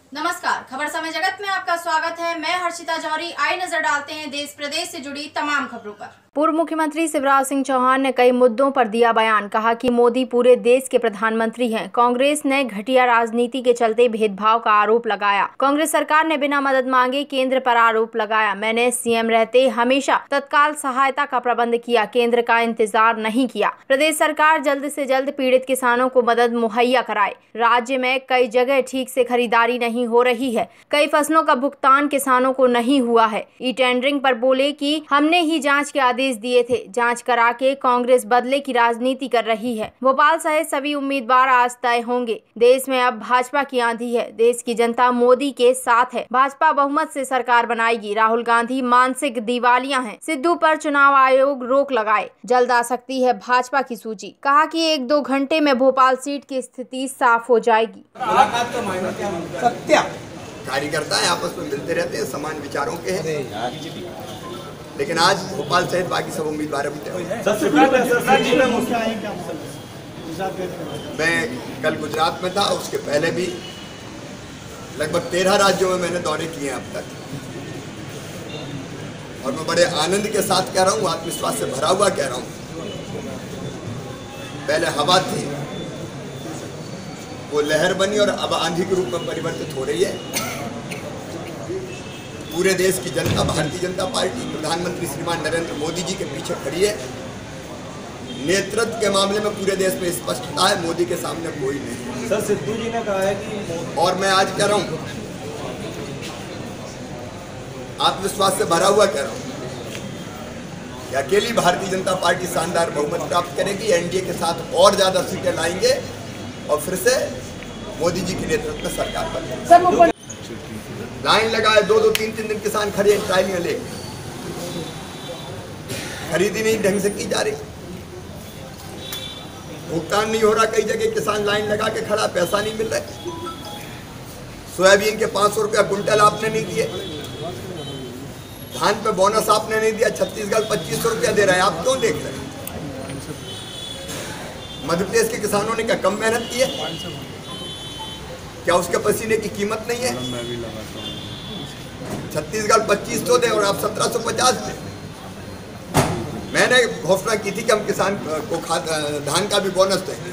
नमस्कार, खबर समय जगत में आपका स्वागत है। मैं हर्षिता जौहरी। आइए नजर डालते हैं देश प्रदेश से जुड़ी तमाम खबरों पर। पूर्व मुख्यमंत्री शिवराज सिंह चौहान ने कई मुद्दों पर दिया बयान। कहा कि मोदी पूरे देश के प्रधानमंत्री हैं। कांग्रेस ने घटिया राजनीति के चलते भेदभाव का आरोप लगाया। कांग्रेस सरकार ने बिना मदद मांगे केंद्र पर आरोप लगाया। मैंने सीएम रहते हमेशा तत्काल सहायता का प्रबंध किया, केंद्र का इंतजार नहीं किया। प्रदेश सरकार जल्द से जल्द पीड़ित किसानों को मदद मुहैया कराए। राज्य में कई जगह ठीक से खरीदारी नहीं हो रही है। कई फसलों का भुगतान किसानों को नहीं हुआ है। ई टेंडरिंग पर बोले कि हमने ही जांच के आदेश दिए थे। जांच करा के कांग्रेस बदले की राजनीति कर रही है। भोपाल सहित सभी उम्मीदवार आज तय होंगे। देश में अब भाजपा की आंधी है। देश की जनता मोदी के साथ है। भाजपा बहुमत से सरकार बनाएगी। राहुल गांधी मानसिक दिवालिया हैं। सिद्धू पर चुनाव आयोग रोक लगाए। जल्द आ सकती है भाजपा की सूची। कहा कि 1-2 घंटे में भोपाल सीट की स्थिति साफ हो जाएगी। सत्या कार्यकर्ता है, आपस में मिलते रहते हैं, समान विचारों के हैं, लेकिन आज भोपाल सहित बाकी सब उम्मीदवार भी तय। मैं कल गुजरात में था, उसके पहले भी लगभग 13 राज्यों में मैंने दौरे किए अब तक, और मैं बड़े आनंद के साथ कह रहा हूँ, आत्मविश्वास से भरा हुआ कह रहा हूँ। पहले हवा थी, वो लहर बनी और अब आंधी के रूप में परिवर्तित हो रही है। पूरे देश की जनता, भारतीय जनता पार्टी, प्रधानमंत्री श्रीमान नरेंद्र मोदी जी के पीछे खड़ी है। नेतृत्व के मामले में पूरे देश में स्पष्टता है, मोदी के सामने कोई नहीं। सर, सिद्धू जी ने कहा है कि, और मैं आज कह रहा हूँ, आत्मविश्वास से भरा हुआ कह रहा हूँ कि अकेली भारतीय जनता पार्टी शानदार बहुमत प्राप्त करेगी। एनडीए के साथ और ज्यादा सीटें लाएंगे और फिर से मोदी जी के नेतृत्व में सरकार बनेगी। लाइन लगाए 2-2, 3-3 दिन किसान खड़े हैं ट्रालियां ले, खरीदी नहीं ढंग से की जा रही, भुगतान नहीं हो रहा। कई जगह किसान लाइन लगा के खड़ा, पैसा नहीं मिल रहा। सोयाबीन के 500 रुपया कुंटल आपने नहीं दिए, धान पे बोनस आपने नहीं दिया। छत्तीसगढ़ 2500 रुपया दे रहा है, आप क्यों देख रहे हैं? मध्य प्रदेश के किसानों ने क्या कम मेहनत की है? क्या उसके पसीने की कीमत नहीं है? छत्तीसगढ़ 2500 दे और आप 1750 दे। मैंने घोषणा की थी कि हम किसान को धान का भी बोनस देंगे।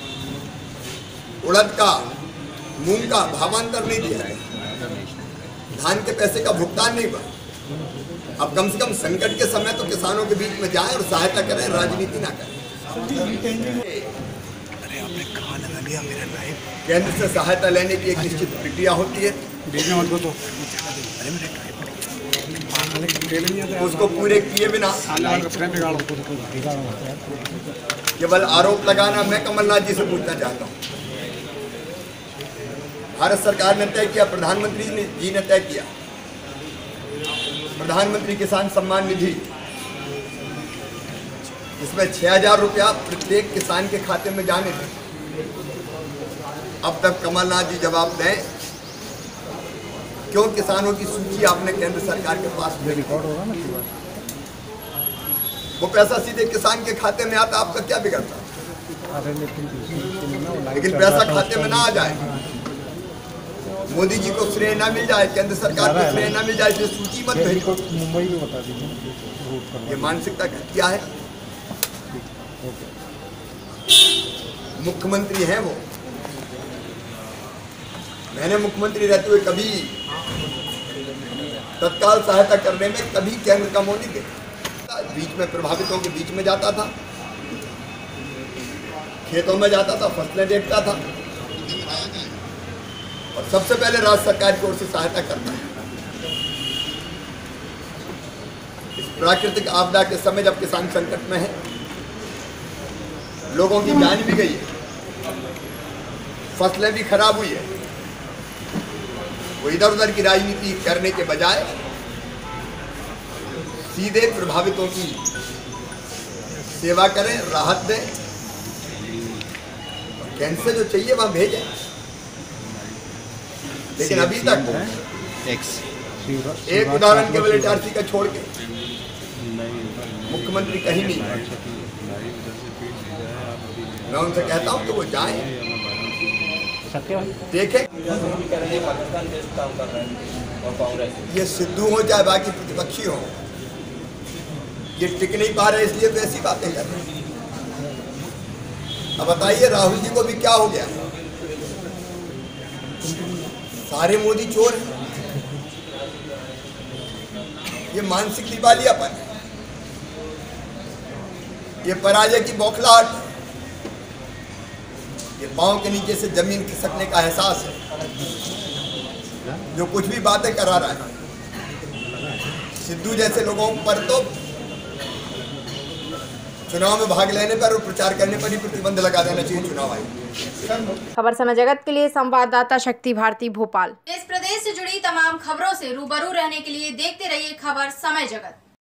उड़द का, मूंग का भावांतर नहीं दिया है, धान के पैसे का भुगतान नहीं हुआ। अब कम से कम संकट के समय तो किसानों के बीच में जाएं और सहायता करें, राजनीति ना करें। अरे आपने कहाँ लगा लिया मेरा लाइव? केंद्र से सहायता लेने की एक निश्चित प्रक्रिया होती है, उसको पूरे किए बिना केवल आरोप लगाना। मैं कमलनाथ जी से पूछना चाहता हूँ, भारत सरकार ने तय किया, प्रधानमंत्री जी ने तय किया, प्रधानमंत्री किसान सम्मान निधि, इसमें 6000 रुपया प्रत्येक किसान के खाते में जाने थे। अब तक कमलनाथ जी जवाब दें, क्यों किसानों की सूची आपने केंद्र सरकार के पास भेजी? वो पैसा सीधे किसान के खाते में आता, आपका क्या बिगड़ता? लेकिन पैसा खाते में ना आ जाए, मोदी जी को श्रेय ना मिल जाए, केंद्र सरकार को श्रेय ना मिल जाए, इसलिए सूची मत भेजो। मुंबई में बता दीजिए। ये मानसिकता क्या है? मुख्यमंत्री हैं वो। मैंने मुख्यमंत्री रहते हुए कभी तत्काल सहायता करने में कभी केंद्र का मुंह नहीं देखा। बीच में प्रभावितों के बीच में जाता था, खेतों में जाता था, फसलें देखता था, और सबसे पहले राज्य सरकार की ओर से सहायता करता है। इस प्राकृतिक आपदा के समय जब किसान संकट में है, लोगों की जान भी गई है, फसलें भी खराब हुई है, वो इधर उधर की राजनीति करने के बजाय सीधे प्रभावितों की सेवा करें, राहत दें, केंद्र से जो चाहिए वहां भेजें। लेकिन अभी तक एक उदाहरण केवल HRC का छोड़ के मुख्यमंत्री कहीं नहीं। मैं उनसे कहता हूं कि वो जाएं, देखें पाकिस्तान देश काम कर रहे हैं और कांग्रेस ये सिद्धू हो चाहे बाकी प्रतिपक्षी हो, ये टिक नहीं पा रहे इसलिए तो ऐसी बातें कर रहे हैं। अब बताइए राहुल जी को भी क्या हो गया? सारे मोदी चोर हैं। ये मानसिक दिवालियापन है, ये पराजय की बौखलाहट है, ये पांव के नीचे से जमीन खिसकने का एहसास है। जो कुछ भी बातें करा रहा है सिद्धू जैसे लोगों पर तो चुनाव में भाग लेने पर और प्रचार करने पर ही प्रतिबंध लगा देना चाहिए चुनाव आयोग। खबर समय जगत के लिए संवाददाता शक्ति भारती भोपाल। देश प्रदेश से जुड़ी तमाम खबरों से रूबरू रहने के लिए देखते रहिए खबर समय जगत।